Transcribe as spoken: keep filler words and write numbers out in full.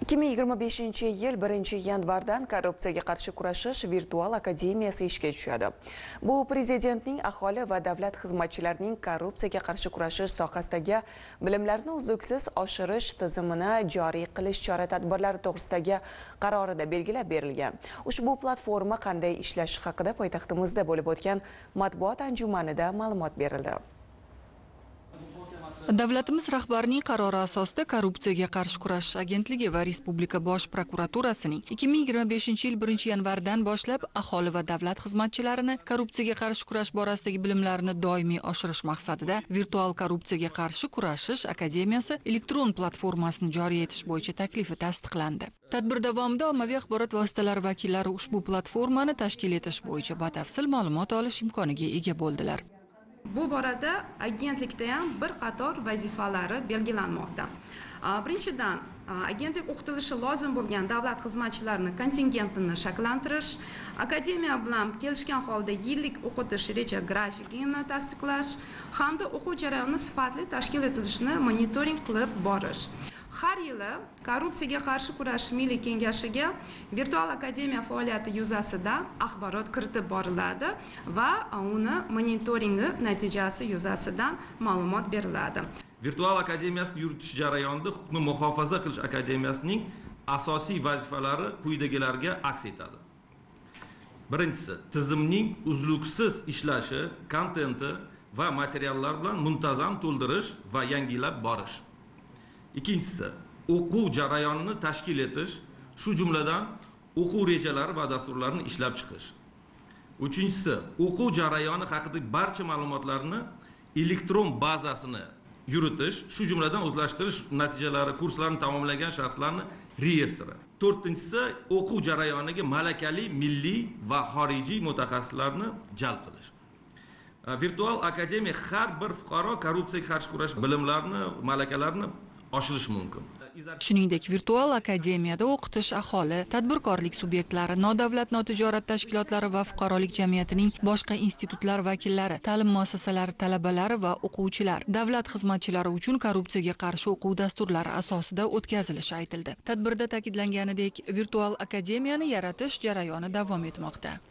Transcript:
ikki ming yigirma beshinchi yil birinchi yanvardan korrupsiyaga qarshi kurashish virtual akademiyasi ishga tushadi. Bu prezidentning aholi va davlat xizmatchilarining korrupsiyaga qarshi kurashish sohasidagi bilimlarini uzluksiz oshirish tizimini joriy qilish chora-tadbirlari to'g'risidagi qarorida belgilab berilgan. Ushbu platforma qanday ishlashi haqida poytaxtimizda bo'lib o'tgan matbuot anjumanida ma'lumot berildi. Davlatimiz rahbarining qarori asosida Korrupsiyaga qarshi kurashish agentligi va Respublika bosh prokuraturasining ikki ming yigirma beshinchi yil birinchi yanvardan boshlab aholi va davlat xizmatchilarini korrupsiyaga qarshi kurash borasidagi bilimlarini doimiy oshirish maqsadida virtual korrupsiyaga qarshi kurashish akademiyasi elektron platformasini joriy etish bo'yicha taklifi tasdiqlandi. Tadbir davomida ommaviy axborot vositalari vakillari ushbu platformani tashkil etish bo'yicha batafsil ma'lumot olish imkoniga ega bo'ldilar. Bu borada agentlikda ham bir qator vazifalari belgilanmoqda. Birinchidan, agentlik o'qitilishi lozim bo'lgan davlat xizmatchilarining kontingentini shakllantirish, akademiya bilan kelishgan holda yillik o'qitish reja grafikini tasdiqlash hamda o'quv jarayoni sifatli tashkil etilishini monitoring qilib borish. Har yili korrupsiyaga qarshi kurashish milliy kengashiga virtual akademiya faoliyati yuzasidan axborot kiritib boriladi va uni monitoringi natijasi yuzasidan ma'lumot beriladi. Virtual akademiyasini yuritish jarayonida huquqni muhofaza qilish akademiyasining asosiy vazifalari quyidagilarga aks etadi. Birinchisi, tizimning uzluksiz ishlashi, kontenti va materiallar bilan muntazam to'ldirish va yangilab borish. Ikkinchisi, o'quv jarayonini tashkil etish, shu jumladan o'quv rejalari va dasturlarini ishlab chiqish. Uchinchisi, o'quv jarayoni haqidagi barcha ma'lumotlarni elektron bazasini yuritish, shu jumladan o'zlashtirish natijalari kurslarni tamomlagan shaxslarning reyestri. To'rtinchisi, o'quv jarayoniga malakali milliy va xorijiy mutaxassislarni jalb qilish. Virtual akademiya har bir fuqaro korrupsiyaga qarshi kurash bilimlarini, malakalarini oshirish mumkin. Shuningdek, virtual akademiyada o'qitish aholi, tadbirkorlik subyektlari, nodavlat notijorat tashkilotlari va fuqarolik jamiyatining boshqa institutlar vakillari, ta'lim muassasalari talabalari va o'quvchilar, davlat xizmatchilari uchun korrupsiyaga qarshi o'quv dasturlari asosida o'tkazilishi aytildi. Tadbirda ta'kidlanganidek, virtual akademiyani yaratish jarayoni davom etmoqda.